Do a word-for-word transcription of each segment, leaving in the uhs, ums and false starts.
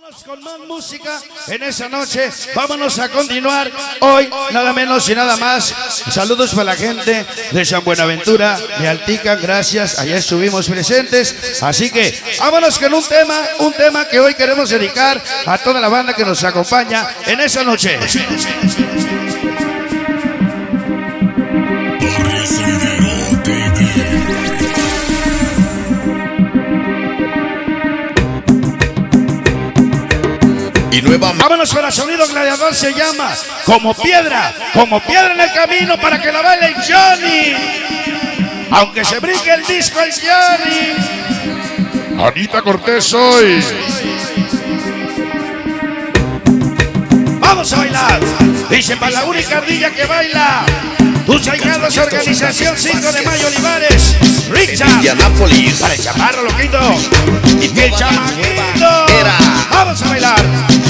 Vámonos con más música en esa noche. Vámonos a continuar hoy, nada menos y nada más. Saludos para la gente de San Buenaventura, de Altica, gracias. Allá estuvimos presentes. Así que vámonos con un tema, un tema que hoy queremos dedicar a toda la banda que nos acompaña en esa noche. Y nuevamente. Vámonos para Sonido Gladiador, se llama Como Piedra, como piedra en el camino para que la baile el Johnny. Aunque se brinque el disco el Johnny. Anita Cortés soy. Vamos a bailar. Dice para la única ardilla que baila. Tucha y Carlos, organización cinco de mayo, Olivares. Richard. Indianápolis. Para el chaparro, loquito. Y el chamaquito. Era. Vamos a bailar.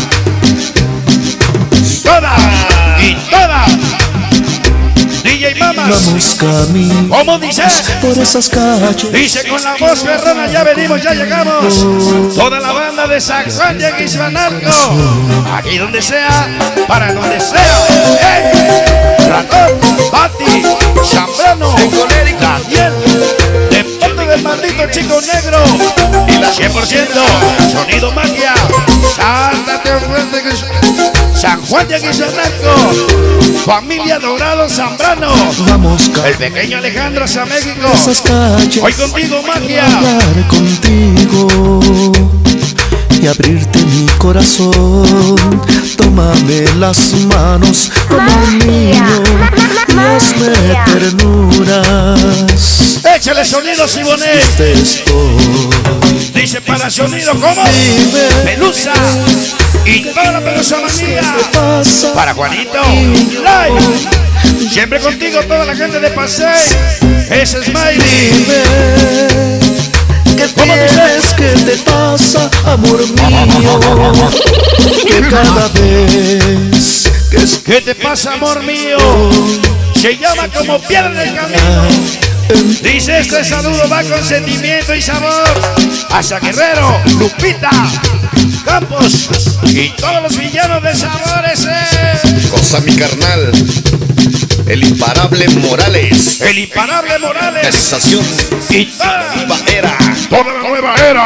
Toda y toda. D J Mamas. Vamos camino. ¿Cómo dice? Por esas calles. Dice con la voz perrona, ya venimos, ya llegamos. Toda la banda de San Juan de Aguismanalco. Aquí donde sea, para donde sea. ¡Ey! Ratón, Pati, Zambrano, Daniel, de parte del maldito chico negro. Y la cien por ciento, sonido magia. Sáltate fuerte que San Juan de Aguismanalco. Familia Dorado Zambrano. Vamos El pequeño Alejandro San México. esas calles. Hoy contigo, magia. Hablar contigo y abrirte mi corazón. Tómame las manos como un niño y hazme ternuras. Échale sonido, Sibonet. Te estoy. Dice para sonido, ¿cómo? Dime Pelusa. Y toda la pelusa manía. qué pasa. Para Juanito. Live. Siempre contigo, toda la gente de Pasey. Es Smiley. Dime qué tienes, qué te pasa, amor mío. Que cada vez que es ¿Qué te pasa, amor mío? Se llama Como Piedra en el camino. Dice este saludo va con sentimiento y sabor. Hacia Guerrero, Lupita, Campos y todos los villanos de sabores. Eh. Cosa mi carnal. El imparable Morales. El imparable Morales. Organización. Y toda, Nueva era. toda la nueva era.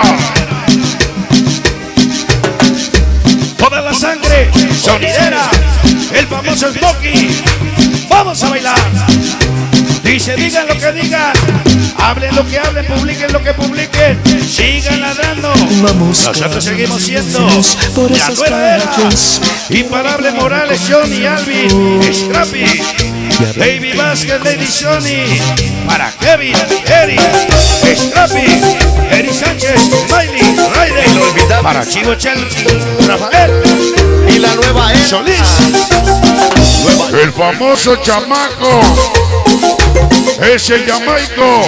Toda la sangre sonidera. El famoso Smokey. Vamos a bailar. Dice, digan lo que digan, hablen lo que hablen, publiquen lo que publiquen, sigan ladrando. Vamos Nosotros seguimos siendo por la esas nueva era. calles. Imparable Morales, Johnny, Alvin, Scrappy, Baby Vázquez, Lady Johnny, para Kevin, Eric, Scrappy, Eric Sánchez, Miley, Ryder, para Chivo Chel, Rafael Y la nueva era. Solís. El famoso chamaco. Es el Jamaico.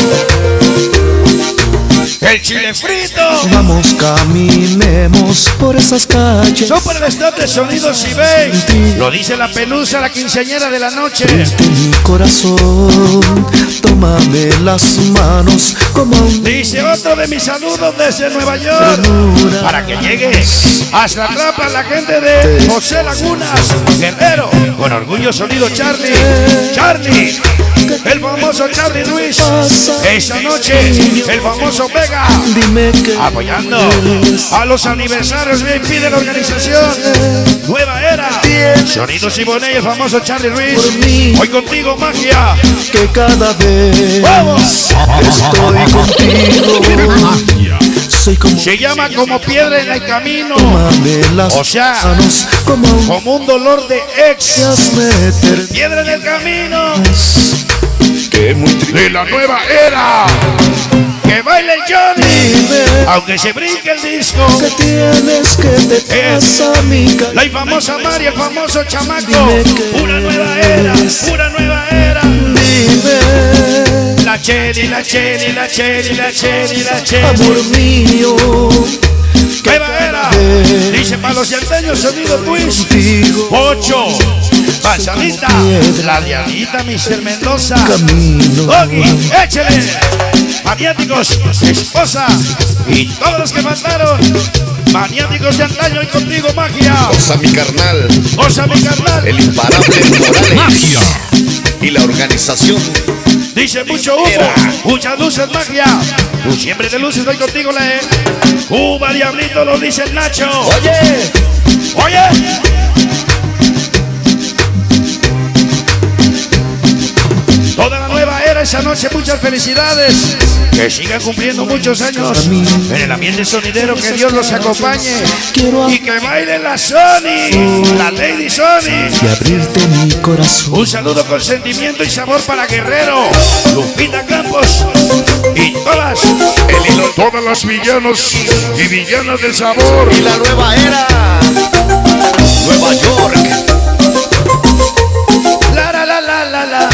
El chile frito. Vamos, caminemos por esas calles. Son para el staff de Sonidos y Bass. Lo dice la pelusa, la quinceañera de la noche. De mi corazón, tómame las manos como un Dice otro de mis saludos desde Nueva York. Para que llegue hasta atrapa la gente de José Lagunas, Guerrero. Con orgullo sonido Charlie. Charlie. El famoso Charlie Luis. Esa noche, el famoso Vega. Dime que Apoyando a los aniversarios B I P de la organización Nueva Era. Sonidos y Bonet, el famoso Charlie Ruiz. Hoy contigo, magia. que cada vez ¡Vamos! estoy contigo. Soy como Se llama Como Piedra en el camino. tómame las O sea, manos como un como un dolor de ex. hazme ternuras. Piedra en el camino Que muy triste. de la nueva era. Que baile el Johnny. Dime Aunque se brinque el disco. que tienes, que te pasa, mi ca- La famosa María, el famoso chamaco. Dime que Una nueva era. Una nueva era. Dime, La Cheli, la Cheli, la Cheli, la Cheli, la Cheli. amor mío, ¿Qué va era? Dice para los yanteños, sonido twist. contigo Ocho. Pasadita. La diablita, mister Mendoza. camino. Doggy, échale. maniáticos, esposa y todos los que faltaron. Maniáticos de antaño y contigo magia. Goza mi carnal. Goza mi carnal. El imparable Morales. Magia. Y la organización. Dice mucho humo, Era. muchas luces, magia. Tú siempre de luces, estoy contigo, le. Cuba, diablito, lo dice el Nacho. Oye. Oye. Toda la nueva era esa noche, muchas felicidades. Que sigan cumpliendo muchos años en el ambiente sonidero, que Dios los acompañe. Y que baile la Sony, la Lady Sony. Y abrirte mi corazón. Un saludo con sentimiento y sabor para Guerrero, Lupita Campos y todas, El hilo. todas las villanos y villanas del sabor. Y la nueva era. Nueva York. La la la la la la.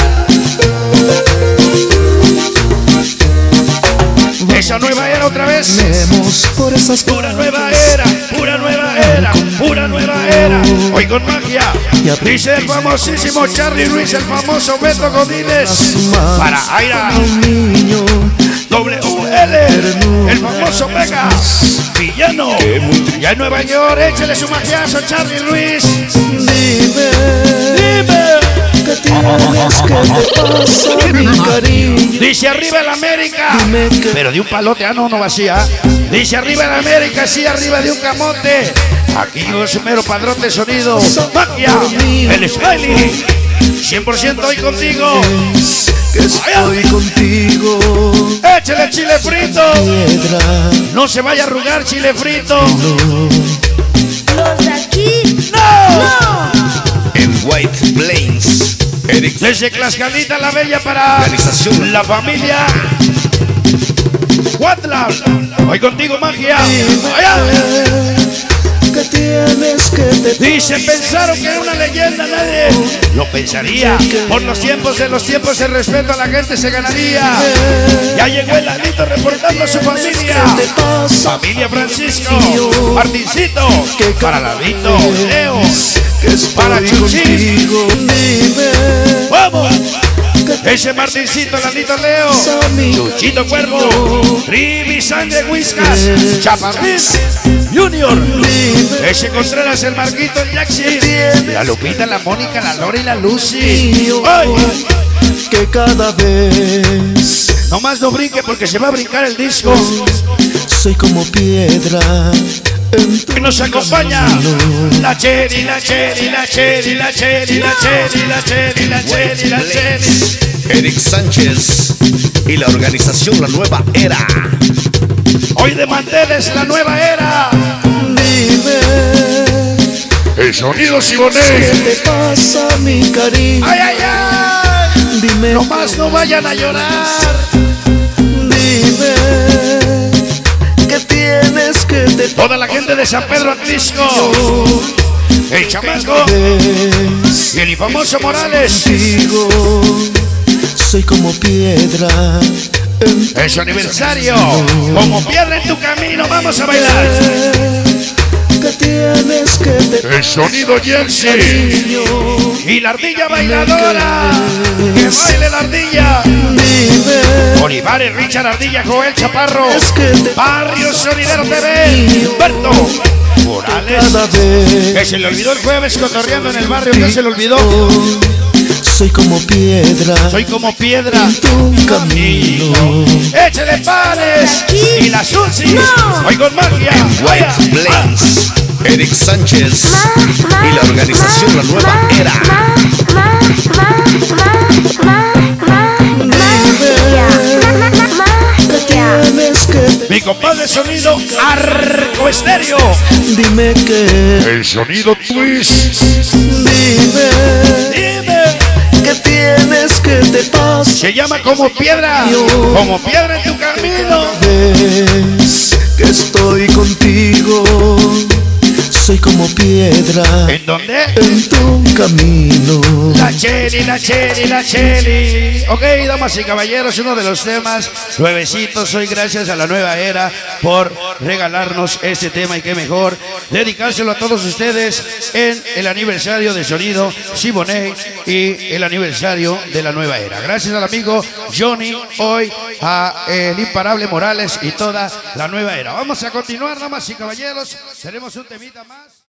Esa nueva era otra vez. Vemos por esas Pura nueva calles. era, pura nueva era, pura nueva era. Hoy con magia. Dice el famosísimo Charlie Ruiz, el famoso Beto Godínez. Para Aira. Un niño. W L, el famoso Vega, villano. Ya en Nueva York, échale su magiazo, Charlie Ruiz. Dime. Dime. ¿Qué tienes que te pasa, mi cariño? Dice arriba el América. Dime que- Pero de un palote, ah, no, no vacía. Dice arriba el América, sí, arriba de un camote. Aquí yo soy mero padrón de sonido. Magia, el Smiley. cien por ciento hoy contigo. Que estoy contigo. Échale chile frito. Piedra. No se vaya a arrugar, chile frito. Los de aquí. ¡No! En White Plains. Eric. Desde Tlaxcalita la Bella para Organización. la familia Huatla. Hoy contigo, magia. Allá. ¿Qué tienes que te Dice, pensaron que era una leyenda, nadie lo pensaría. Por los tiempos de los tiempos, el respeto a la gente se ganaría. Ya llegó el Lalito reportando a su familia. te pasa? Familia Francisco, Martincito, para Lalito, Leo, Que estoy para Chuchín. contigo. Dime. ¡Vamos! Ese Martincito, Lalito, Leo, Chuchito Cuervo, Trivi, Sangre, Whiskas, Chaparrín, Junior, ese Contreras, el Marquito, el Jaxi, la Lupita, la Mónica, la Lora y la Lucy. ¡Ay! Que cada vez No más no brinque porque se va a brincar el disco. soy como piedra en tu Que nos acompaña la Cherry, la Cherry, la Cherry, la Cherry, la Cherry, la Cherry, la Cherry, la Cherry. Eric Sánchez. Y la organización La Nueva Era. Hoy de manteles la nueva era. Dime. El sonido ¿Qué Siboney. te pasa, mi cariño? ¡Ay, ay, ay! Dime. No más no vayan a llorar. Dime. ¿Qué tienes que te Toda la gente de San Pedro Atlisco, el Chamaco ves? y el famoso Morales. Contigo soy como piedra en Es su aniversario. Como piedra en tu camino, vamos a bailar. ¿Qué tienes que te El sonido Jersey cariño? y la ardilla bailadora. Que baile la ardilla. Dime. Olivares, Richard Ardilla, Joel Chaparro, Es que te Barrio Sonidero T V, Humberto Morales. cada vez Que se le olvidó el jueves cotorreando en el barrio. ¿Qué se le olvidó? soy como piedra Soy como piedra. en tu camino. Échale panes y la Susi. Hoy con magia. White Plains. Eric Sánchez. Y la organización La Nueva Era. ¿Qué tienes que te Mi compadre sonido Arco Estéreo. dime que El sonido Twist. dime Dime. ¿qué tienes que te pasa? Se llama como piedra. Como piedra en tu camino. Ves que estoy contigo. soy como piedra. ¿En dónde? En tu camino. La Cheli, la Cheli, la Cheli. Ok, damas y caballeros, uno de los temas nuevecitos. Hoy gracias a la nueva era por regalarnos este tema, y qué mejor dedicárselo a todos ustedes en el aniversario de Sonido Siboney y el aniversario de la nueva era. Gracias al amigo Johnny, hoy a el imparable Morales y toda la nueva era. Vamos a continuar, damas y caballeros. Tenemos un temita más.